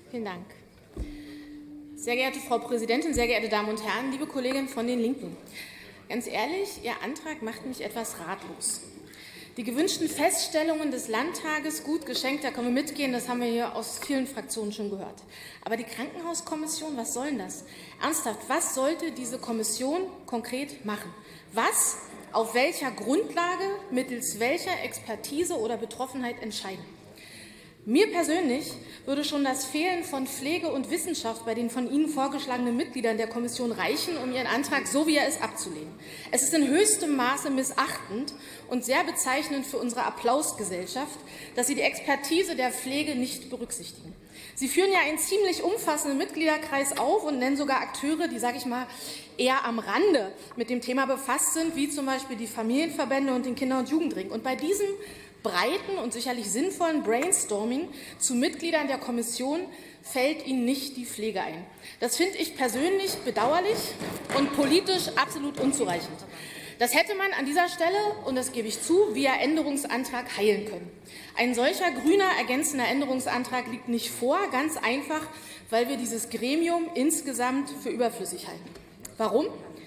Vielen Dank. Sehr geehrte Frau Präsidentin, sehr geehrte Damen und Herren, liebe Kolleginnen von den Linken. Ganz ehrlich, Ihr Antrag macht mich etwas ratlos. Die gewünschten Feststellungen des Landtages, gut geschenkt, da können wir mitgehen, das haben wir hier aus vielen Fraktionen schon gehört. Aber die Krankenhauskommission, was soll denn das? Ernsthaft, was sollte diese Kommission konkret machen? Was, auf welcher Grundlage, mittels welcher Expertise oder Betroffenheit entscheiden? Mir persönlich würde schon das Fehlen von Pflege und Wissenschaft bei den von Ihnen vorgeschlagenen Mitgliedern der Kommission reichen, um Ihren Antrag so wie er ist abzulehnen. Es ist in höchstem Maße missachtend und sehr bezeichnend für unsere Applausgesellschaft, dass Sie die Expertise der Pflege nicht berücksichtigen. Sie führen ja einen ziemlich umfassenden Mitgliederkreis auf und nennen sogar Akteure, die, sage ich mal, eher am Rande mit dem Thema befasst sind, wie zum Beispiel die Familienverbände und den Kinder- und Jugendring. Und bei diesem breiten und sicherlich sinnvollen Brainstorming zu Mitgliedern der Kommission fällt Ihnen nicht die Pflege ein. Das finde ich persönlich bedauerlich und politisch absolut unzureichend. Das hätte man an dieser Stelle, und das gebe ich zu, via Änderungsantrag heilen können. Ein solcher grüner ergänzender Änderungsantrag liegt nicht vor, ganz einfach, weil wir dieses Gremium insgesamt für überflüssig halten. Warum?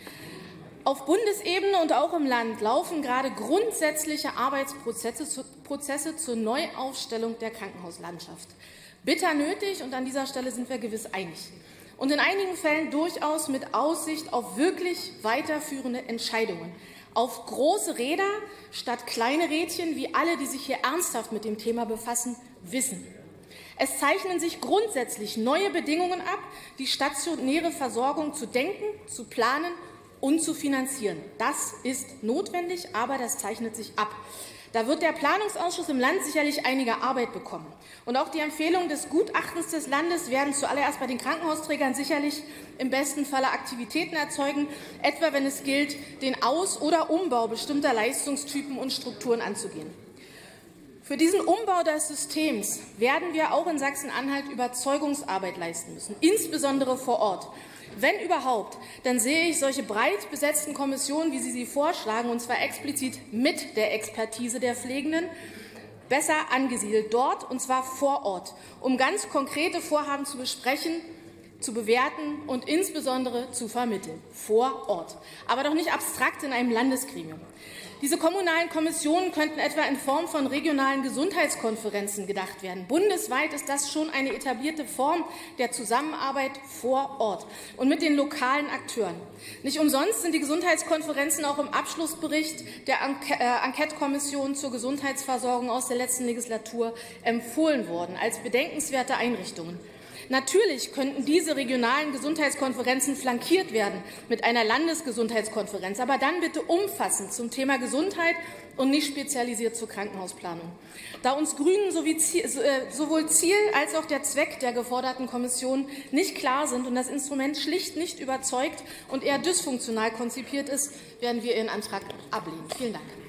Auf Bundesebene und auch im Land laufen gerade grundsätzliche Arbeitsprozesse zur Neuaufstellung der Krankenhauslandschaft. Bitter nötig, und an dieser Stelle sind wir gewiss einig. Und in einigen Fällen durchaus mit Aussicht auf wirklich weiterführende Entscheidungen. Auf große Räder statt kleine Rädchen, wie alle, die sich hier ernsthaft mit dem Thema befassen, wissen. Es zeichnen sich grundsätzlich neue Bedingungen ab, die stationäre Versorgung zu denken, zu planen und zu finanzieren. Das ist notwendig, aber das zeichnet sich ab. Da wird der Planungsausschuss im Land sicherlich einige Arbeit bekommen. Und auch die Empfehlungen des Gutachtens des Landes werden zuallererst bei den Krankenhausträgern sicherlich im besten Falle Aktivitäten erzeugen, etwa wenn es gilt, den Aus- oder Umbau bestimmter Leistungstypen und Strukturen anzugehen. Für diesen Umbau des Systems werden wir auch in Sachsen-Anhalt Überzeugungsarbeit leisten müssen, insbesondere vor Ort. Wenn überhaupt, dann sehe ich solche breit besetzten Kommissionen, wie Sie sie vorschlagen, und zwar explizit mit der Expertise der Pflegenden, besser angesiedelt dort, und zwar vor Ort, um ganz konkrete Vorhaben zu besprechen, zu bewerten und insbesondere zu vermitteln, vor Ort, aber doch nicht abstrakt in einem Landesgremium. Diese kommunalen Kommissionen könnten etwa in Form von regionalen Gesundheitskonferenzen gedacht werden. Bundesweit ist das schon eine etablierte Form der Zusammenarbeit vor Ort und mit den lokalen Akteuren. Nicht umsonst sind die Gesundheitskonferenzen auch im Abschlussbericht der Enquete-Kommission zur Gesundheitsversorgung aus der letzten Legislatur empfohlen worden als bedenkenswerte Einrichtungen. Natürlich könnten diese regionalen Gesundheitskonferenzen flankiert werden mit einer Landesgesundheitskonferenz, aber dann bitte umfassend zum Thema Gesundheit und nicht spezialisiert zur Krankenhausplanung. Da uns Grünen sowohl Ziel als auch der Zweck der geforderten Kommission nicht klar sind und das Instrument schlicht nicht überzeugt und eher dysfunktional konzipiert ist, werden wir Ihren Antrag ablehnen. Vielen Dank.